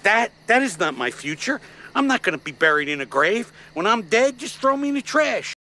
that is not my future. I'm not going to be buried in a grave. When I'm dead, just throw me in the trash.